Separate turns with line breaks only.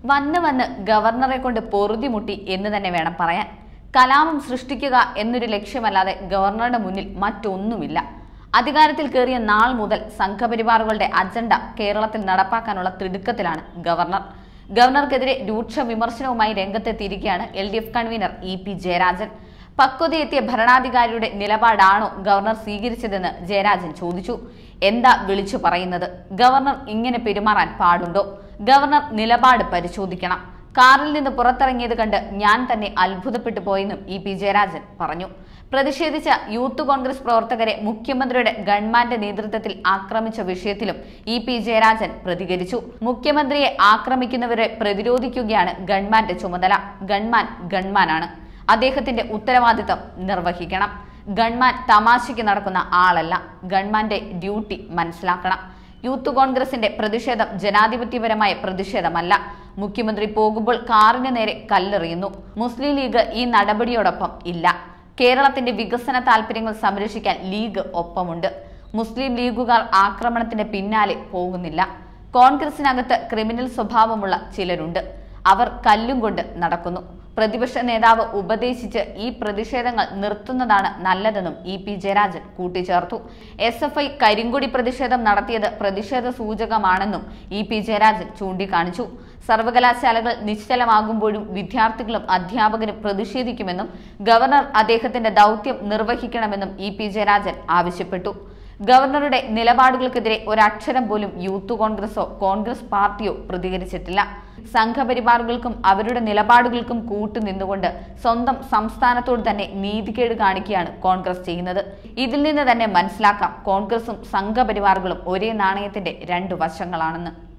വന്ന് ഗവർണറെ കൊണ്ട് പൊറുതിമുട്ടി എന്ന് തന്നെ വേണം പറയാൻ. കലാപം സൃഷ്ടിക്കുക എന്നൊരു ലക്ഷ്യമല്ലാതെ ഗവർണറുടെ മുന്നിൽ മറ്റൊന്നുമില്ല. അധികാരത്തിൽ കയറിയ നാൾ മുതൽ സംഘപരിവാറുകളുടെ അജണ്ട കേരളത്തിൽ നടപ്പാക്കാനുള്ള തിടുക്കത്തിലാണ് ഗവർണർ. ഗവർണർക്കെതിരെ രൂക്ഷ വിമർശനവുമായി രംഗത്തെത്തിയിരിക്കുകയാണ് LDF കൺവീനർ EP ജയരാജൻ. പക്വതയെത്തിയ ഭരണാധികാരിയുടെ നിലപാടാണോ ഗവർണർ സ്വീകരിച്ചതെന്ന് ജയരാജൻ ചോദിച്ചു. എന്താ വിളിച്ചു പറയുന്നത്? ഗവർണർ ഇങ്ങനെ പെരുമാറാൻ പാടുണ്ടോ? ഗവർണർ നിലപാട് പരിശോധിക്കണം. കാറിൽ നിന്ന് പുറത്തിറങ്ങിയത് കണ്ട് ഞാൻ തന്നെ അത്ഭുതപ്പെട്ടു പോയെന്നും EP ജയരാജൻ പറഞ്ഞു. പ്രതിഷേധിച്ച യൂത്ത് കോൺഗ്രസ് പ്രവർത്തകരെ മുഖ്യമന്ത്രിയുടെ ഗൺമാന്റെ നേതൃത്വത്തിൽ ആക്രമിച്ച വിഷയത്തിലും EP ജയരാജൻ പ്രതികരിച്ചു. മുഖ്യമന്ത്രിയെ ആക്രമിക്കുന്നവരെ പ്രതിരോധിക്കുകയാണ് ഗൺമാന്റെ ചുമതല. ഗൺമാനാണ്. അദ്ദേഹത്തിന്റെ ഉത്തരവാദിത്തം നിർവഹിക്കണം. ഗൺമാൻ തമാശയ്ക്ക് നടക്കുന്ന ആളല്ല. ഗൺമാന്റെ ഡ്യൂട്ടി മനസ്സിലാക്കണം. യൂത്ത് കോൺഗ്രസിന്റെ പ്രതിഷേധം ജനാധിപത്യപരമായ പ്രതിഷേധമല്ല. മുഖ്യമന്ത്രി പോകുമ്പോൾ കാറിന് നേരെ കല്ലെറിയുന്നു. മുസ്ലിം ലീഗ് ഈ നടപടിയോടൊപ്പം ഇല്ല. കേരളത്തിന്റെ വികസന താൽപര്യങ്ങൾ സംരക്ഷിക്കാൻ ലീഗ് ഒപ്പമുണ്ട്. മുസ്ലിം ലീഗുകാർ ആക്രമണത്തിന്റെ പിന്നാലെ പോകുന്നില്ല. കോൺഗ്രസിനകത്ത് ക്രിമിനൽ സ്വഭാവമുള്ള ചിലരുണ്ട്. അവർ കല്ലും കൊണ്ട് നടക്കുന്നു. പ്രതിപക്ഷ നേതാവ് ഉപദേശിച്ച് ഈ പ്രതിഷേധങ്ങൾ നിർത്തുന്നതാണ് നല്ലതെന്നും EP ജയരാജൻ കൂട്ടിച്ചേർത്തു. SFI കരിങ്കൊടി പ്രതിഷേധം നടത്തിയത് പ്രതിഷേധ സൂചകമാണെന്നും EP ജയരാജൻ ചൂണ്ടിക്കാണിച്ചു. സർവകലാശാലകൾ നിശ്ചലമാകുമ്പോഴും വിദ്യാർത്ഥികളും അധ്യാപകരും പ്രതിഷേധിക്കുമെന്നും ഗവർണർ അദ്ദേഹത്തിന്റെ ദൗത്യം നിർവഹിക്കണമെന്നും EP ജയരാജൻ ആവശ്യപ്പെട്ടു. ഗവർണറുടെ നിലപാടുകൾക്കെതിരെ ഒരക്ഷരം പോലും യൂത്ത് കോൺഗ്രസോ കോൺഗ്രസ് പാർട്ടിയോ പ്രതികരിച്ചിട്ടില്ല. സംഘപരിവാറുകൾക്കും അവരുടെ നിലപാടുകൾക്കും കൂട്ടുനിന്നുകൊണ്ട് സ്വന്തം സംസ്ഥാനത്തോട് തന്നെ നീതികേട് കാണിക്കുകയാണ് കോൺഗ്രസ് ചെയ്യുന്നത്. ഇതിൽ നിന്ന് തന്നെ മനസ്സിലാക്കാം കോൺഗ്രസും സംഘപരിവാറുകളും ഒരേ നാണയത്തിന്റെ 2 വശങ്ങളാണെന്ന്.